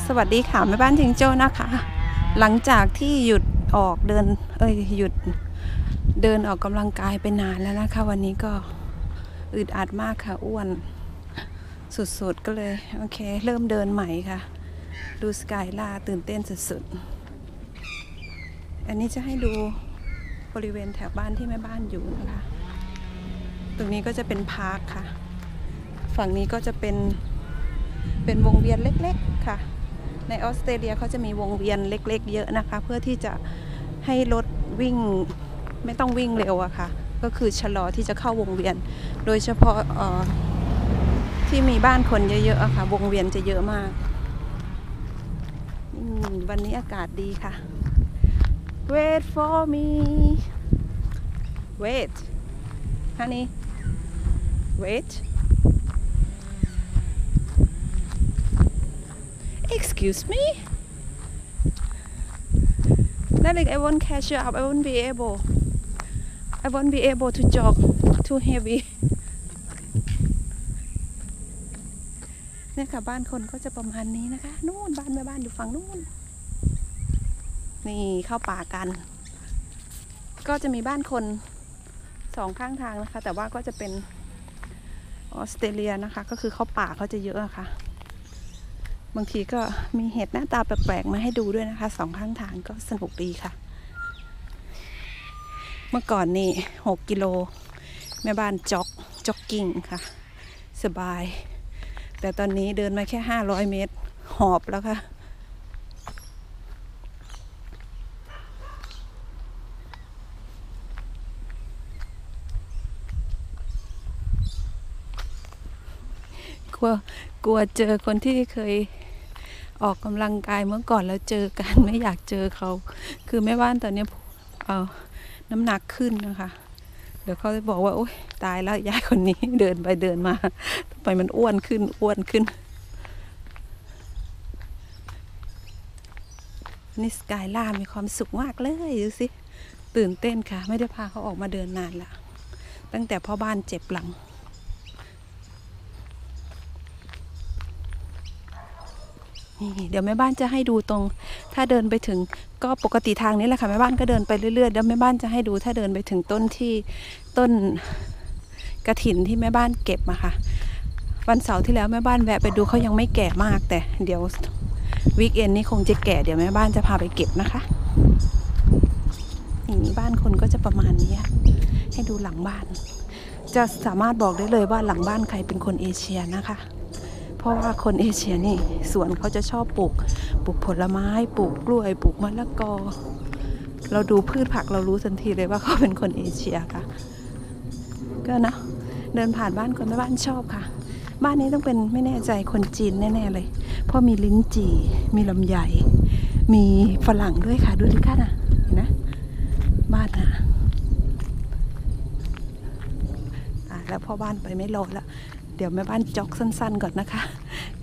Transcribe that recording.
สวัสดีค่ะแม่บ้านทิงโจ้นะคะหลังจากที่หยุดออกเดินหยุดเดินออกกำลังกายไปนานแล้วนะคะวันนี้ก็อึดอัดมากค่ะอ้วนสุดๆก็เลยโอเคเริ่มเดินใหม่ค่ะดูสกายล่าตื่นเต้นสุดๆอันนี้จะให้ดูบริเวณแถวบ้านที่แม่บ้านอยู่นะคะตรงนี้ก็จะเป็นพาร์คค่ะฝั่งนี้ก็จะเป็นวงเวียนเล็กๆค่ะในออสเตรเลียเขาจะมีวงเวียนเล็กๆเยอะนะคะเพื่อที่จะให้รถวิ่งไม่ต้องวิ่งเร็วอะค่ะก็คือชะลอที่จะเข้าวงเวียนโดยเฉพาะที่มีบ้านคนเยอะๆอะค่ะวงเวียนจะเยอะมากวันนี้อากาศดีค่ะ Wait for me Wait honey Wait Excuse me Darling I won't catch you up I won't be able to jog too heavy เนี่ยค่ะบ้านคนก็จะประมาณนี้นะคะนู่นบ้านแม่บ้านอยู่ฝั่งนู่นนี่เข้าป่ากันก็จะมีบ้านคนสองข้างทางนะคะแต่ว่าก็จะเป็นออสเตรเลียนะคะก็คือเข้าป่าเขาจะเยอะค่ะบางทีก็มีเห็ดหน้าตาแปลกๆมาให้ดูด้วยนะคะสองข้างทางก็สนุกดีค่ะเมื่อก่อนนี่6 กิโลแม่บ้านจ็อกกิ้งค่ะสบายแต่ตอนนี้เดินมาแค่500 เมตรหอบแล้วค่ะกลัวเจอคนที่เคยออกกำลังกายเมื่อก่อนแล้วเจอกันไม่อยากเจอเขาคือแม่บ้านตอนนี้น้ำหนักขึ้นนะคะเดี๋ยวเขาจะบอกว่าโอ๊ยตายแล้วยายคนนี้เดินไปเดินมาทำไมมันอ้วนขึ้นนี่สกายล่ามีความสุขมากเลยดูสิตื่นเต้นค่ะไม่ได้พาเขาออกมาเดินนานละตั้งแต่พ่อบ้านเจ็บหลังเดี๋ยวแม่บ้านจะให้ดูตรงถ้าเดินไปถึงก็ปกติทางนี้แหละค่ะแม่บ้านก็เดินไปเรื่อยๆแล้วแม่บ้านจะให้ดูถ้าเดินไปถึงต้นกฐินที่แม่บ้านเก็บมาค่ะวันเสาร์ที่แล้วแม่บ้านแวะไปดูเขายังไม่แก่มากแต่เดี๋ยววีคเอนนี้คงจะแก่เดี๋ยวแม่บ้านจะพาไปเก็บนะคะนี่บ้านคนก็จะประมาณนี้ให้ดูหลังบ้านจะสามารถบอกได้เลยว่าหลังบ้านใครเป็นคนเอเชียนะคะเพราะว่าคนเอเชียนี่สวนเขาจะชอบปลูกผลไม้ปลูกกล้วยปลูกมะละกอเราดูพืชผักเรารู้ทันทีเลยว่าเขาเป็นคนเอเชียค่ะก็นะเดินผ่านบ้านคนแม่บ้านชอบค่ะบ้านนี้ต้องเป็นไม่แน่ใจคนจีนแน่ๆเลยเพราะมีลิ้นจี่มีลำไยมีฝรั่งด้วยค่ะดูดิค่ะนะเห็นนะบ้านนะแล้วพ่อบ้านไปไม่รอแล้วเดี๋ยวแม่บ้านจ็อกสั้นๆก่อนนะคะ